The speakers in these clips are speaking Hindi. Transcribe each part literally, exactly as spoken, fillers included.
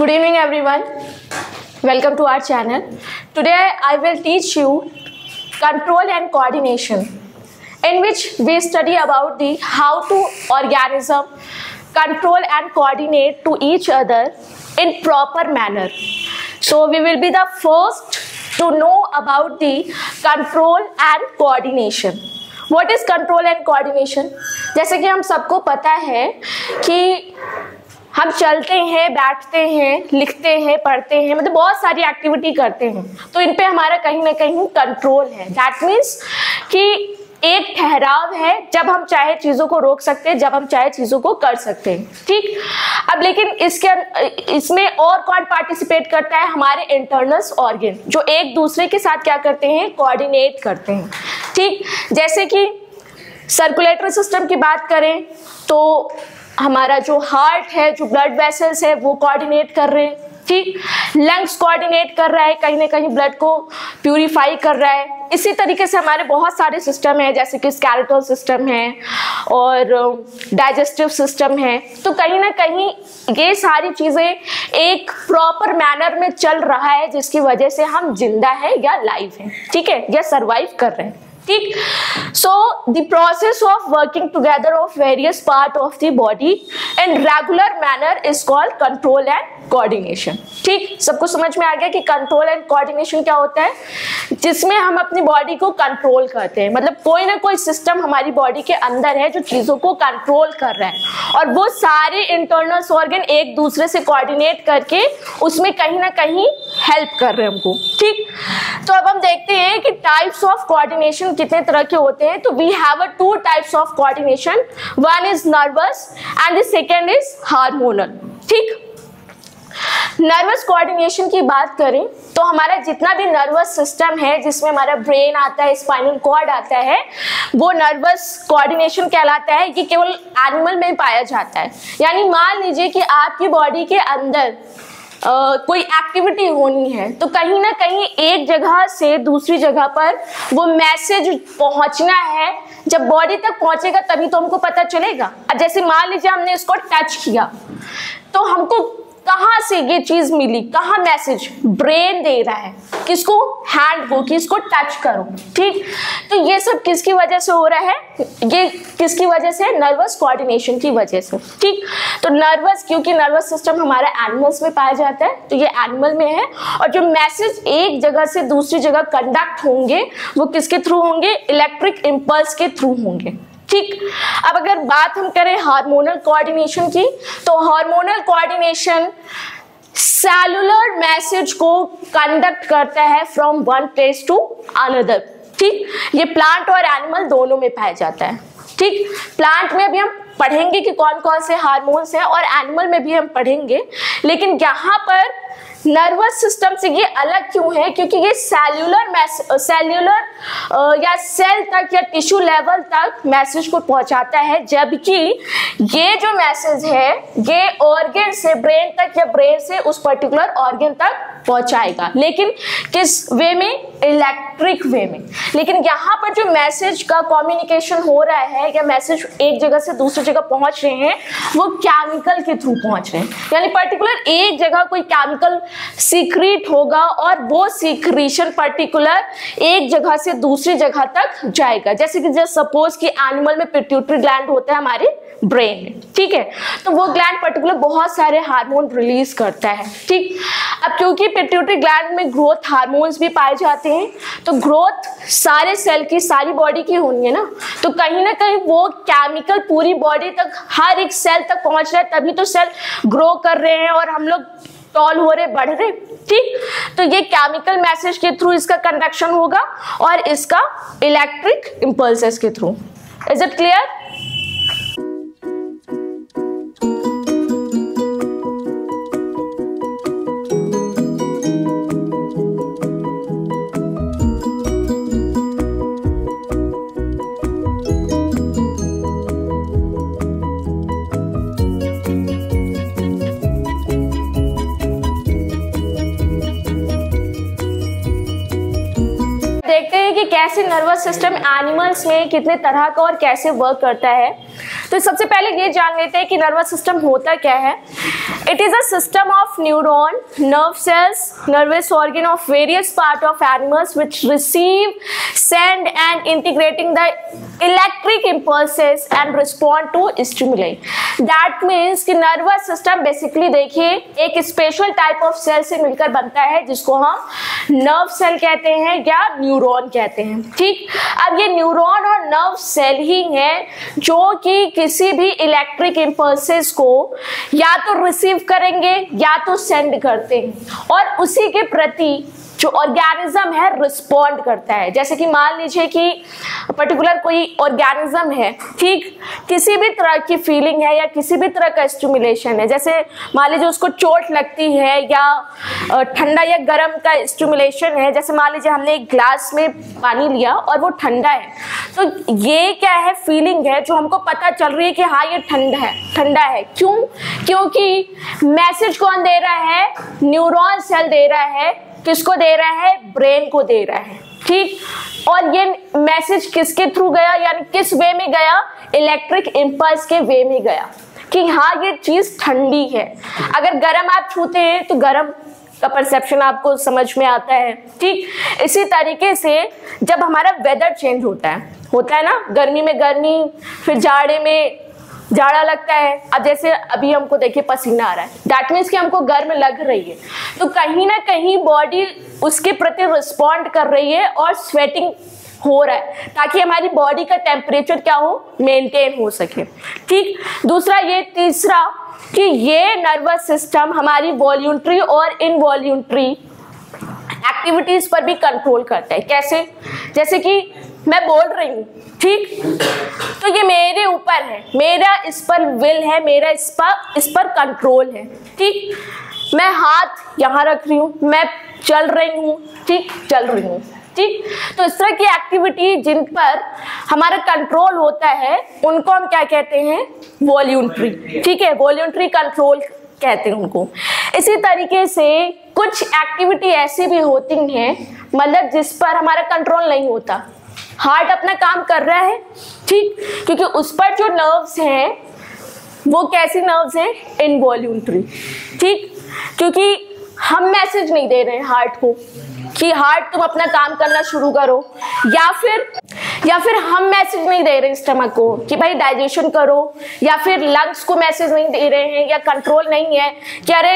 Good evening everyone. Welcome to our channel. Today I will teach you control and coordination, in which we study about the how to organism control and coordinate to each other in proper manner. So we will be the first to know about the control and coordination. What is control and coordination? जैसे कि हम सबको पता है कि हम चलते हैं, बैठते हैं, लिखते हैं, पढ़ते हैं, मतलब बहुत सारी एक्टिविटी करते हैं, तो इन पे हमारा कहीं ना कहीं कंट्रोल है. दैट मीन्स कि एक ठहराव है, जब हम चाहे चीज़ों को रोक सकते हैं, जब हम चाहे चीज़ों को कर सकते हैं. ठीक. अब लेकिन इसके इसमें और कौन पार्टिसिपेट करता है? हमारे इंटरनल ऑर्गन, जो एक दूसरे के साथ क्या करते हैं? कोऑर्डिनेट करते हैं. ठीक. जैसे कि सर्कुलेटरी सिस्टम की बात करें तो हमारा जो हार्ट है, जो ब्लड वेसल्स है, वो कोऑर्डिनेट कर रहे हैं. ठीक. लंग्स कोऑर्डिनेट कर रहा है, कहीं ना कहीं ब्लड को प्यूरिफाई कर रहा है. इसी तरीके से हमारे बहुत सारे सिस्टम हैं, जैसे कि स्केलेटल सिस्टम है और डाइजेस्टिव सिस्टम है. तो कहीं ना कहीं ये सारी चीज़ें एक प्रॉपर मैनर में चल रहा है, जिसकी वजह से हम जिंदा है या लाइव हैं. ठीक है, या सर्वाइव कर रहे हैं. ठीक. So the process of working together of various part of the body in regular manner is called control and coordination. ठीक. सबको समझ में आ गया कि कंट्रोल एंड कोऑर्डिनेशन क्या होता है? जिसमें हम अपनी बॉडी को कंट्रोल करते हैं, मतलब कोई ना कोई सिस्टम हमारी बॉडी के अंदर है जो चीज़ों को कंट्रोल कर रहा है, और वो सारे इंटरनल ऑर्गन एक दूसरे से कोऑर्डिनेट करके उसमें कहीं ना कहीं हेल्प कर रहे हैं हमको. ठीक. तो अब हम देखते हैं कि टाइप्स ऑफ कोऑर्डिनेशन कितने तरह के होते हैं. तो we have a two types of coordination. One is nervous and the second is hormonal. ठीक. नर्वस कोऑर्डिनेशन की बात करें तो हमारा जितना भी नर्वस सिस्टम है, जिसमें हमारा ब्रेन आता है, स्पाइनल कॉर्ड आता है, वो नर्वस कोऑर्डिनेशन कहलाता है. कि केवल एनिमल में पाया जाता है. यानी मान लीजिए कि आपकी बॉडी के अंदर Uh, कोई एक्टिविटी होनी है, तो कहीं ना कहीं एक जगह से दूसरी जगह पर वो मैसेज पहुंचना है. जब बॉडी तक पहुंचेगा तभी तो हमको पता चलेगा. जैसे मान लीजिए हमने इसको टच किया, तो हमको कहाँ से ये चीज मिली? कहाँ मैसेज? ब्रेन दे रहा है किसको? हैंड को, कि इसको टच करो. ठीक. तो ये सब किसकी वजह से हो रहा है? ये किसकी वजह से? नर्वस कोऑर्डिनेशन की वजह से. ठीक. तो नर्वस, क्योंकि नर्वस सिस्टम हमारा एनिमल्स में पाया जाता है, तो ये एनिमल में है. और जो मैसेज एक जगह से दूसरी जगह कंडक्ट होंगे वो किसके थ्रू होंगे? इलेक्ट्रिक इम्पल्स के थ्रू होंगे. ठीक. अब अगर बात हम करें हार्मोनल कोऑर्डिनेशन की, तो हार्मोनल कोऑर्डिनेशन सेलुलर मैसेज को कंडक्ट करता है from one place to another. ठीक. ये प्लांट और एनिमल दोनों में पाया जाता है. ठीक. प्लांट में भी हम पढ़ेंगे कि कौन कौन से हार्मोन्स हैं, और एनिमल में भी हम पढ़ेंगे. लेकिन यहाँ पर नर्वस सिस्टम से ये अलग क्यों है? क्योंकि ये सेल्यूलर सेल्यूलर या सेल तक या टिश्यू लेवल तक मैसेज को पहुंचाता है, जबकि ये जो मैसेज है ये ऑर्गन से ब्रेन तक या ब्रेन से उस पर्टिकुलर ऑर्गन तक पहुंचाएगा. लेकिन किस वे में? इलेक्ट्रिक वे में. लेकिन यहाँ पर जो मैसेज का कम्युनिकेशन हो रहा है या मैसेज एक जगह से दूसरी जगह पहुंच रहे हैं, वो केमिकल के थ्रू पहुंच रहे हैं. यानी पर्टिकुलर एक जगह कोई केमिकल सीक्रेट होगा और वो सीक्रेशन पर्टिकुलर एक जगह से दूसरी जगह तक जाएगा. जैसे कि जब सपोज कि एनिमल में पिट्यूटरी ग्लैंड होता है हमारे ब्रेन में. ठीक है. तो वो ग्लैंड पर्टिकुलर बहुत सारे हार्मोन रिलीज करता है. ठीक. अब क्योंकि पिट्यूटरी ग्लैंड में ग्रोथ हार्मोन्स भी पाए जाते हैं, तो ग्रोथ सारे सेल की, सारी बॉडी की होनी है ना, तो कहीं ना कहीं वो केमिकल पूरी बॉडी तक, हर एक सेल तक पहुंच रहा है, तभी तो सेल ग्रो कर रहे हैं और हम लोग टॉल हो रहे, बढ़ रहे. ठीक. तो ये केमिकल मैसेज के थ्रू इसका कंडक्शन होगा और इसका इलेक्ट्रिक इम्पल्सेस के थ्रू. Is it clear? देखते हैं कि कैसे नर्वस सिस्टम एनिमल्स में कितने तरह का और कैसे वर्क करता है. तो सबसे पहले ये जान लेते हैं कि नर्वस सिस्टम होता क्या है। It is a system of neuron, nerve cells, nervous organ of various part of animals which receive, send and integrating the electric impulses and respond to stimuli. That means कि नर्वस सिस्टम बेसिकली देखिए एक स्पेशल टाइप ऑफ सेल से मिलकर बनता है जिसको हम नर्व सेल कहते हैं या न्यूरॉन कहते हैं। ठीक, अब ये न्यूरॉन और नर्व सेल ही है जो कि किसी भी इलेक्ट्रिक इम्पल्सेस को या तो रिसीव करेंगे या तो सेंड करते हैं और उसी के प्रति जो ऑर्गेनिज्म है रिस्पॉन्ड करता है। जैसे कि मान लीजिए कि पर्टिकुलर कोई ऑर्गेनिज्म है, ठीक, किसी भी तरह की फीलिंग है या किसी भी तरह का स्टिमुलेशन है, जैसे मान लीजिए उसको चोट लगती है या ठंडा या गर्म का स्टिमुलेशन है। जैसे मान लीजिए हमने एक ग्लास में पानी लिया और वो ठंडा है, तो ये क्या है, फीलिंग है जो हमको पता चल रही है कि हाँ ये ठंडा है, ठंडा है। क्यों? क्योंकि मैसेज कौन दे रहा है? न्यूरॉन सेल दे रहा है। किसको दे रहा है? ब्रेन को दे रहा है। ठीक, और ये मैसेज किसके थ्रू गया, यानी किस वे में गया? इलेक्ट्रिक इम्पल्स के वे में गया कि हाँ ये चीज ठंडी है। अगर गर्म आप छूते हैं तो गर्म का परसेप्शन आपको समझ में आता है। ठीक, इसी तरीके से जब हमारा वेदर चेंज होता है होता है ना, गर्मी में गर्मी, फिर जाड़े में जाड़ा लगता है। अब जैसे अभी हमको देखिए पसीना आ रहा है, दैट मीन्स कि हमको गर्म लग रही है, तो कहीं ना कहीं बॉडी उसके प्रति रिस्पॉन्ड कर रही है और स्वेटिंग हो रहा है ताकि हमारी बॉडी का टेम्परेचर क्या हो, मेंटेन हो सके। ठीक, दूसरा ये, तीसरा कि ये नर्वस सिस्टम हमारी वॉल्यूंट्री और इनवॉल्यूंट्री एक्टिविटीज पर भी कंट्रोल करता है। कैसे? जैसे कि मैं बोल रही हूँ, ठीक, तो ये मेरे ऊपर है, मेरा इस पर विल है, मेरा इस पर इस पर कंट्रोल है। ठीक, मैं हाथ यहाँ रख रही हूँ, मैं चल रही हूँ, ठीक, चल रही हूँ। ठीक, तो इस तरह की एक्टिविटी जिन पर हमारा कंट्रोल होता है उनको हम क्या कहते हैं? वॉल्यूंट्री। ठीक है, वॉल्यूंट्री कंट्रोल कहते हैं उनको। इसी तरीके से कुछ एक्टिविटी ऐसी भी होती हैं मतलब जिस पर हमारा कंट्रोल नहीं होता। हार्ट अपना काम कर रहा है, ठीक, क्योंकि उस पर जो नर्व्स हैं वो कैसी नर्व्स हैं? इनवॉल्यूंट्री। ठीक, क्योंकि हम मैसेज नहीं दे रहे हैं हार्ट को कि हार्ट तुम अपना काम करना शुरू करो, या फिर या फिर हम मैसेज नहीं दे रहे हैं स्टमक को कि भाई डाइजेशन करो, या फिर लंग्स को मैसेज नहीं दे रहे हैं या कंट्रोल नहीं है कि अरे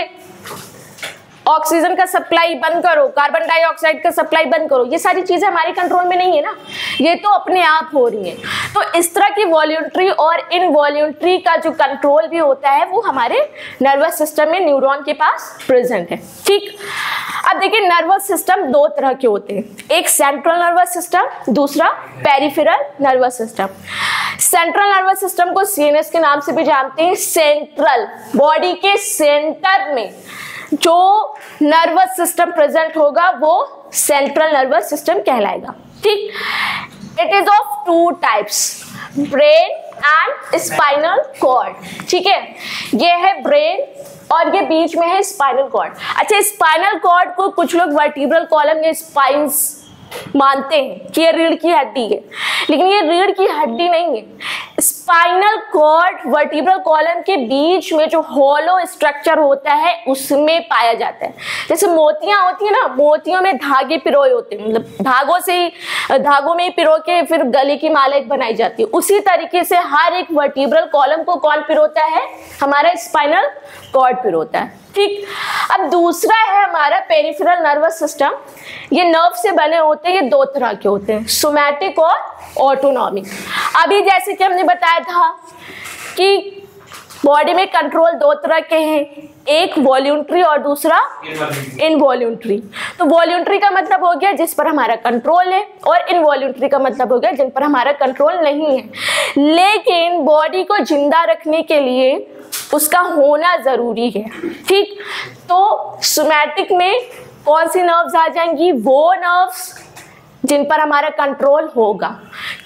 ऑक्सीजन का सप्लाई बंद करो, कार्बन डाइऑक्साइड का सप्लाई बंद करो। ये सारी चीजें हमारे कंट्रोल में नहीं है ना, ये तो अपने आप हो रही है। तो इस तरह की वॉल्यूंट्री और इनवॉल्यूंट्री का जो कंट्रोल भी होता है वो हमारे नर्वस सिस्टम में न्यूरॉन के पास प्रेजेंट है। ठीक, अब देखिए नर्वस सिस्टम दो तरह के होते हैं, एक सेंट्रल नर्वस सिस्टम, दूसरा peripheral nervous system. Central nervous system को सीएनएस के नाम से भी जानते हैं। सेंट्रल, बॉडी के सेंटर में जो नर्वस सिस्टम प्रेजेंट होगा वो सेंट्रल नर्वस सिस्टम कहलाएगा। ठीक, it is of two types, brain and spinal cord. ठीक है, ये है ब्रेन और ये बीच में है स्पाइनल कॉर्ड। अच्छा, स्पाइनल कॉर्ड को कुछ लोग वर्टिब्रल कॉलम या स्पाइंस मानते हैं कि ये रीढ़ की हड्डी है, लेकिन ये रीढ़ की हड्डी नहीं है। स्पाइनल कॉर्ड वर्टिब्रल कॉलम के बीच में जो हॉलो स्ट्रक्चर होता है उसमें पाया जाता है। जैसे मोतियां होती है ना, मोतियों में धागे पिरोए होते हैं, मतलब धागों से ही धागों में ही पिरो के फिर गले की माला एक बनाई जाती है। उसी तरीके से हर एक वर्टिब्रल कॉलम को कौन पिरोता है? हमारा स्पाइनल कॉर्ड पिरोता है। ठीक, अब दूसरा है हमारा पेरिफेरल नर्वस सिस्टम। ये नर्व से बने होते हैं, ये दो तरह के होते हैं, सोमैटिक और ऑटोनॉमिक। अभी जैसे कि हमने बताया था कि बॉडी में कंट्रोल दो तरह के हैं, एक वॉल्यूंट्री और दूसरा इनवॉल्यूंट्री। तो वॉल्यूंट्री का मतलब हो गया जिस पर हमारा कंट्रोल है, और इनवॉल्यूंट्री का मतलब हो गया जिन पर हमारा कंट्रोल नहीं है। लेकिन बॉडी को जिंदा रखने के लिए उसका होना जरूरी है। ठीक, तो सोमैटिक में कौन सी नर्व्स आ जाएंगी? वो नर्व्स जिन पर हमारा कंट्रोल होगा,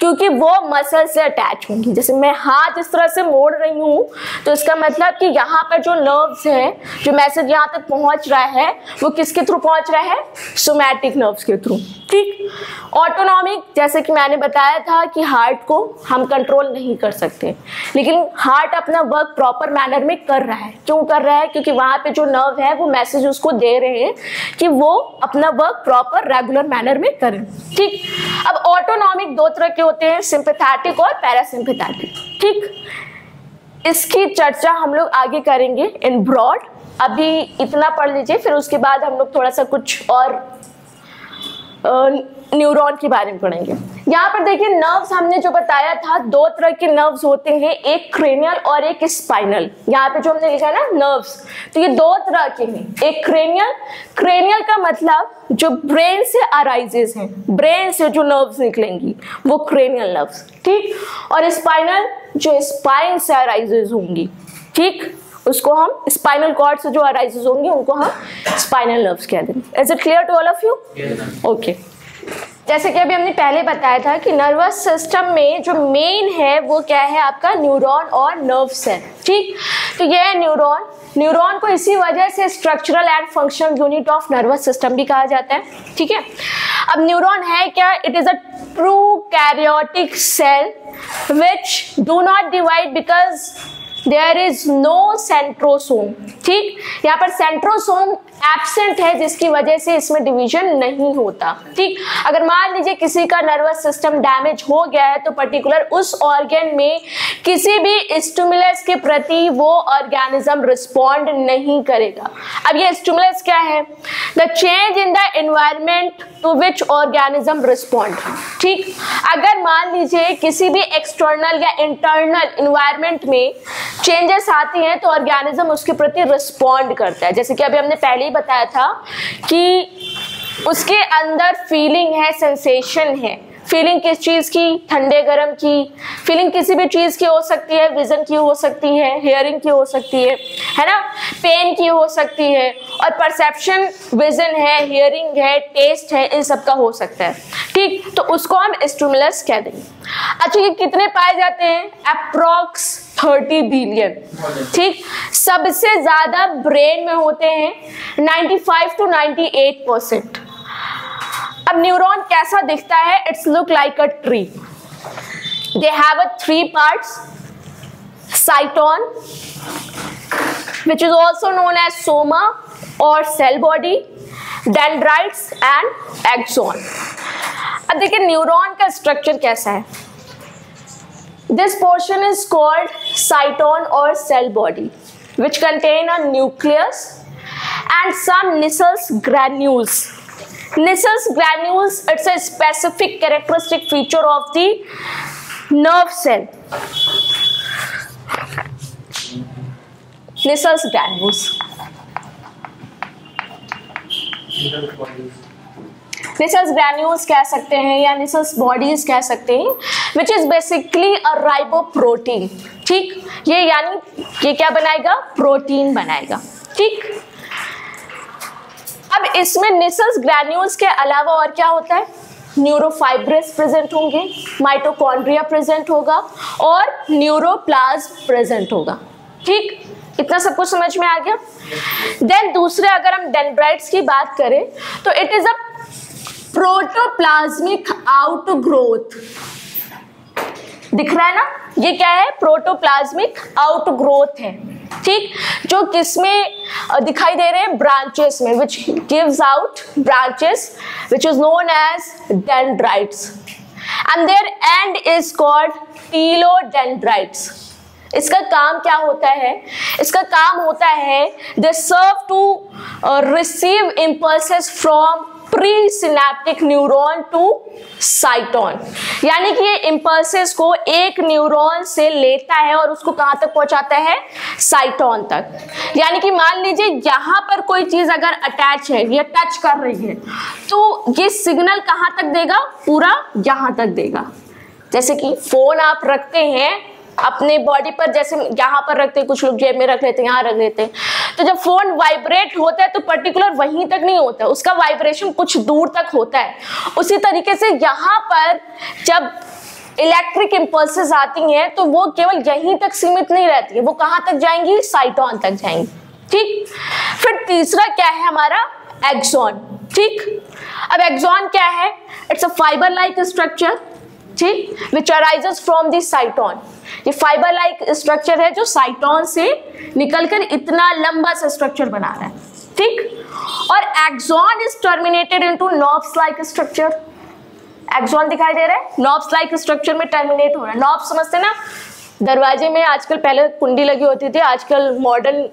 क्योंकि वो मसल से अटैच होंगी। जैसे मैं हाथ इस तरह से मोड़ रही हूँ तो इसका मतलब कि यहाँ पर जो नर्व्स है, जो मैसेज यहाँ तक पहुँच रहा है वो किसके थ्रू पहुँच रहा है, सोमैटिक नर्व्स के थ्रू। ठीक, ऑटोनॉमिक, जैसे कि मैंने बताया था कि हार्ट को हम कंट्रोल नहीं कर सकते, लेकिन हार्ट अपना वर्क प्रॉपर मैनर में कर रहा है। क्यों कर रहा है, क्योंकि वहाँ पे जो नर्व है वो मैसेज उसको दे रहे हैं कि वो अपना वर्क प्रॉपर रेगुलर मैनर में करें। ठीक, अब ऑटोनॉमिक दो तरह के होते हैं, सिंपैथेटिक और पैरासिम्पैथेटिक। ठीक, इसकी चर्चा हम लोग आगे करेंगे इन ब्रॉड। अभी इतना पढ़ लीजिए, फिर उसके बाद हम लोग थोड़ा सा कुछ और न्यूरॉन के बारे में पढ़ेंगे। यहाँ पर देखिए, नर्व्स हमने जो बताया था, दो तरह के नर्व्स होते हैं, एक क्रेनियल और एक स्पाइनल। यहाँ पे जो हमने लिखा है ना नर्व्स, तो ये दो तरह के हैं। एक क्रेनियल, क्रेनियल का मतलब जो ब्रेन से अराइजेस हैं, ब्रेन से जो नर्व्स निकलेंगी वो क्रेनियल नर्व्स। ठीक, और स्पाइनल जो स्पाइन से अराइजेस होंगी। ठीक, उसको हम स्पाइनल कॉर्ड से जो अराइजेस होंगी उनको हम स्पाइनल नर्व्स कह देंगे। Is it clear to all of you? Okay, जैसे कि अभी हमने पहले बताया था कि नर्वस सिस्टम में जो मेन है वो क्या है, आपका न्यूरॉन और नर्व सेल। ठीक, तो ये है न्यूरॉन। न्यूरॉन को इसी वजह से structural and functional unit of nervous system भी कहा जाता है। ठीक है, अब न्यूरॉन है क्या, it is a true karyotic cell which do not divide because there is no centrosome. ठीक, यहाँ पर सेंट्रोसोम एब्सेंट है जिसकी वजह से इसमें डिवीजन नहीं होता। ठीक, अगर मान लीजिए किसी का नर्वस सिस्टम डैमेज हो गया है तो पर्टिकुलर उस ऑर्गन में किसी भी स्टिमुलस के प्रति वो ऑर्गेनिज्म रिस्पॉन्ड नहीं करेगा। अब ये स्टिमुलस क्या है, the change in the environment to which organism respond. ठीक, अगर मान लीजिए किसी भी एक्सटर्नल या इंटरनल एनवायरनमेंट में चेंजेस आती हैं तो ऑर्गेनिज्म उसके प्रति रिस्पॉन्ड करता है। जैसे कि अभी हमने पहले ही बताया था कि उसके अंदर फीलिंग है, सेंसेशन है। फीलिंग किस चीज़ की, ठंडे गर्म की। फीलिंग किसी भी चीज़ की हो सकती है, विजन की हो सकती है, हियरिंग की हो सकती है, है ना, पेन की हो सकती है, और परसेप्शन, विजन है, हियरिंग है, टेस्ट है, इन सब का हो सकता है। ठीक, तो उसको हम स्टिमुलस कह देंगे। अच्छा, ये कितने पाए जाते हैं, अप्रॉक्स थर्टी बिलियन। ठीक, सबसे ज्यादा ब्रेन में होते हैं, ninety five to ninety eight percent. अब न्यूरॉन कैसा दिखता है, it's look like a tree. They have a three parts, cyton which is also known as soma or cell body, dendrites and axon। अब देखिए न्यूरॉन का स्ट्रक्चर कैसा है। This portion is called cyton or cell body, which contain a nucleus and some Nissls granules. Nissls granules, it's a specific characteristic feature of the nerve cell. Nissls granules. Nissls granules कह सकते हैं या Nissls bodies कह सकते हैं, which is basically a riboprotein। ठीक, ये यानी ये क्या बनाएगा, प्रोटीन बनाएगा। ठीक, अब इसमें Nissls granules के अलावा और क्या होता है, न्यूरोफाइब्रस प्रेजेंट होंगे, माइटोकॉन्ड्रिया प्रेजेंट होगा और न्यूरोप्लाज्म प्रेजेंट होगा। ठीक, इतना सब कुछ समझ में आ गया। देन दूसरे अगर हम डेंड्राइट्स की बात करें तो it is a protoplasmic outgrowth. दिख रहा है ना, ये क्या है, प्रोटोप्लाज्मिक आउटग्रोथ है। ठीक, जो किसमें दिखाई दे रहे हैं, ब्रांचेस में, which gives out branches which is known as dendrites and their end is called telodendrites। इसका काम क्या होता है, इसका काम होता है they serve to uh, receive impulses from presynaptic neuron to cyton, यानी कि ये इम्पल्सेस को एक न्यूरॉन से लेता है और उसको कहाँ तक पहुँचाता है, साइटोन तक। यानी कि मान लीजिए यहाँ पर कोई चीज़ अगर अटैच है, ये टच कर रही है, तो ये सिग्नल कहाँ तक देगा, पूरा यहाँ तक देगा। जैसे कि फोन आप रखते हैं अपने बॉडी पर, जैसे यहाँ पर रखते हैं, कुछ लोग जेब में रख लेते हैं, यहाँ रख लेते हैं, तो जब फोन वाइब्रेट होता है तो पर्टिकुलर वहीं तक नहीं होता है, उसका वाइब्रेशन कुछ दूर तक होता है। उसी तरीके से यहाँ पर जब इलेक्ट्रिक इम्पल्सेस आती हैं तो वो केवल यहीं तक सीमित नहीं रहती है, वो कहाँ तक जाएंगी, साइटोन तक जाएंगी। ठीक, फिर तीसरा क्या है हमारा, एक्सॉन। ठीक, अब एक्सॉन क्या है, it's a fibre like structure, ठीक, which arises from the cyton. ये फाइबर लाइक स्ट्रक्चर है जो साइटोन से निकलकर इतना लंबा सा स्ट्रक्चर बना रहा है। ठीक, और axon is terminated into knobs like structure. Axon दिखाई दे रहा है, नॉब्स लाइक स्ट्रक्चर में टर्मिनेट हो रहा है। नॉब्स समझते ना, दरवाजे में आजकल, पहले कुंडी लगी होती थी, आजकल मॉडर्न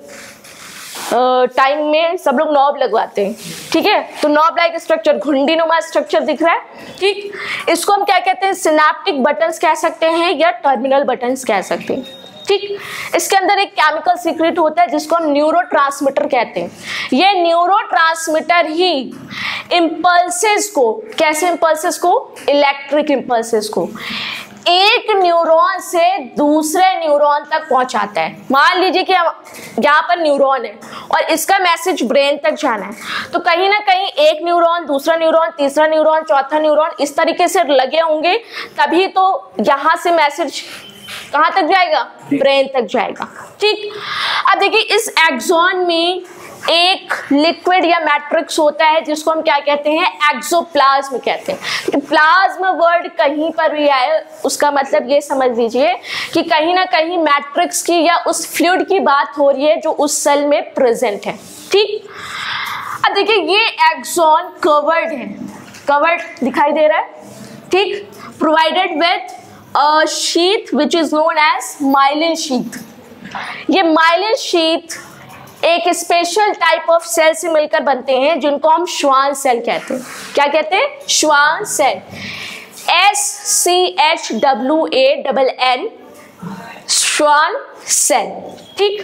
टाइम में सब लोग नॉब लगवाते हैं। ठीक है, तो नॉब लाइक स्ट्रक्चर, घुंडी नुमा स्ट्रक्चर दिख रहा है। ठीक, इसको हम क्या कहते हैं, सिनेप्टिक बटन्स कह सकते हैं या टर्मिनल बटन्स कह सकते हैं। ठीक, इसके अंदर एक केमिकल सीक्रेट होता है जिसको हम न्यूरोट्रांसमीटर कहते हैं। ये न्यूरोट्रांसमीटर ही इम्पल्सेस को, कैसे इम्पल्सेस को, इलेक्ट्रिक इम्पल्सेस को एक न्यूरॉन से दूसरे न्यूरॉन तक पहुंचाता है। मान लीजिए कि यहाँ पर न्यूरॉन है और इसका मैसेज ब्रेन तक जाना है, तो कहीं ना कहीं एक न्यूरॉन, दूसरा न्यूरॉन, तीसरा न्यूरॉन, चौथा न्यूरॉन इस तरीके से लगे होंगे, तभी तो यहाँ से मैसेज कहाँ तक जाएगा, ब्रेन तक जाएगा। ठीक, अब देखिए इस एक्सॉन में एक लिक्विड या मैट्रिक्स होता है जिसको हम क्या कहते हैं, एक्सोप्लाज्म कहते हैं। प्लाज्म वर्ड कहीं पर भी आए उसका मतलब ये समझ लीजिए कि कहीं ना कहीं मैट्रिक्स की या उस फ्लूइड की बात हो रही है जो उस सेल में प्रेजेंट है। ठीक, अब देखिए ये एक्सॉन कवर्ड है, कवर्ड दिखाई दे रहा है। ठीक, provided with a sheath which is known as myelin sheath. ये माइलिन शीथ एक स्पेशल टाइप ऑफ सेल से मिलकर बनते हैं जिनको हम श्वान सेल कहते हैं। क्या कहते हैं, Schwann cell, S C H W A double N, Schwann cell. ठीक,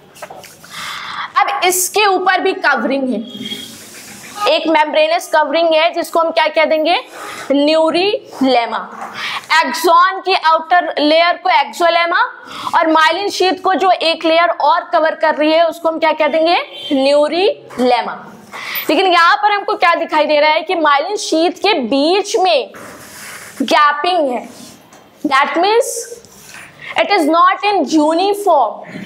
अब इसके ऊपर भी कवरिंग है, एक मेम्ब्रेनस कवरिंग है जिसको हम क्या कह देंगे, न्यूरीलेमा। एक्सॉन की आउटर लेयर को एक्सोलेमा और माइलिन शीथ को जो एक लेयर और कवर कर रही है उसको हम क्या कह देंगे, न्यूरीलेमा। लेकिन यहाँ पर हमको क्या दिखाई दे रहा है कि माइलिन शीथ के बीच में गैपिंग है, that means it is not in uniform,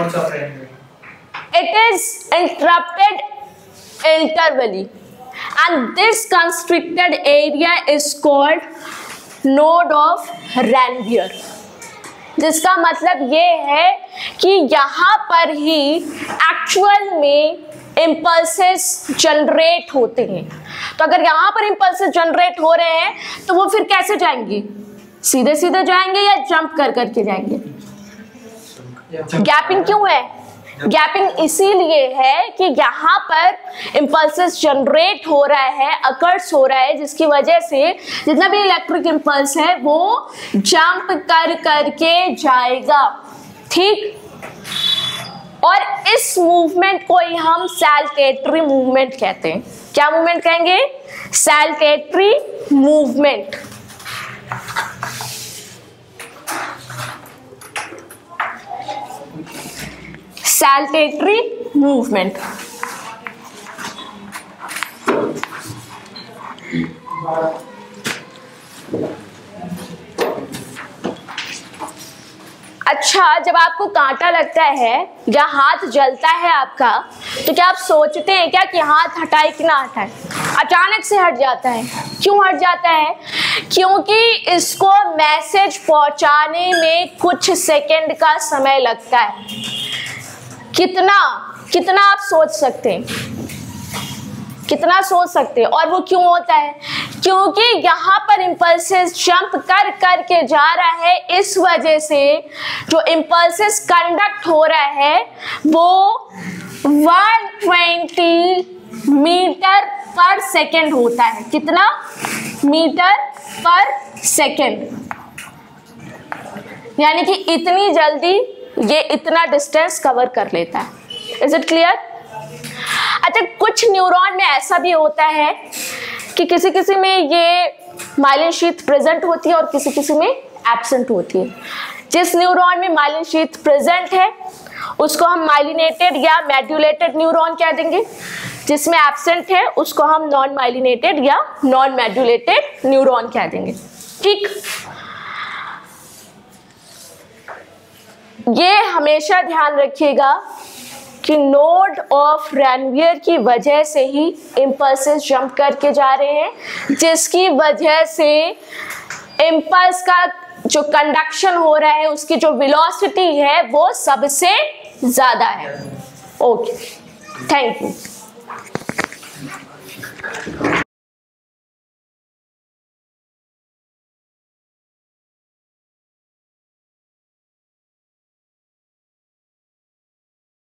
it is interrupted intervally and this constricted area is called node of Ranvier, जिसका मतलब ये है कि यहाँ पर ही एक्चुअल में इम्पल्सेस जनरेट होते हैं। तो अगर यहाँ पर इम्पल्सेस जनरेट हो रहे हैं तो वो फिर कैसे जाएंगे, सीधे सीधे जाएंगे या जंप कर करके जाएंगे। गैपिंग क्यों है, गैपिंग इसीलिए है कि यहाँ पर इम्पल्सेस जनरेट हो रहा है, अकर्स हो रहा है, जिसकी वजह से जितना भी इलेक्ट्रिक इम्पल्स है वो जंप कर करके जाएगा। ठीक, और इस मूवमेंट को ही हम सैल्टेटरी मूवमेंट कहते हैं। क्या मूवमेंट कहेंगे, सैल्टेटरी मूवमेंट। सैल्टेटरी मूवमेंट। अच्छा, जब आपको कांटा लगता है या हाथ जलता है आपका, तो क्या आप सोचते हैं क्या कि हाथ हटाए कि ना हटाए? अचानक से हट जाता है। क्यों हट जाता है? क्योंकि इसको मैसेज पहुंचाने में कुछ सेकंड का समय लगता है। कितना कितना आप सोच सकते हैं, कितना सोच सकते हैं? और वो क्यों होता है? क्योंकि यहाँ पर इम्पल्सेस जंप कर कर के जा रहा है, इस वजह से जो इम्पल्सेस कंडक्ट हो रहा है वो एक सौ बीस मीटर पर सेकेंड होता है। कितना? मीटर पर सेकेंड, यानी कि इतनी जल्दी ये इतना डिस्टेंस कवर कर लेता है। Is it clear? अच्छा, कुछ न्यूरॉन में ऐसा भी होता है कि किसी किसी में ये माइलिन शीथ प्रेजेंट होती है और किसी किसी में एब्सेंट होती है। जिस न्यूरॉन में माइलिन शीथ प्रेजेंट है उसको हम माइलिनेटेड या मेड्यूलेटेड न्यूरॉन कह देंगे, जिसमें एब्सेंट है उसको हम नॉन माइलिनेटेड या नॉन मेड्यूलेटेड न्यूरॉन कह देंगे। ठीक, ये हमेशा ध्यान रखिएगा कि नोड ऑफ रैनवियर की वजह से ही इम्पल्सेस जंप करके जा रहे हैं, जिसकी वजह से इम्पल्स का जो कंडक्शन हो रहा है उसकी जो वेलोसिटी है वो सबसे ज्यादा है। Okay, thank you.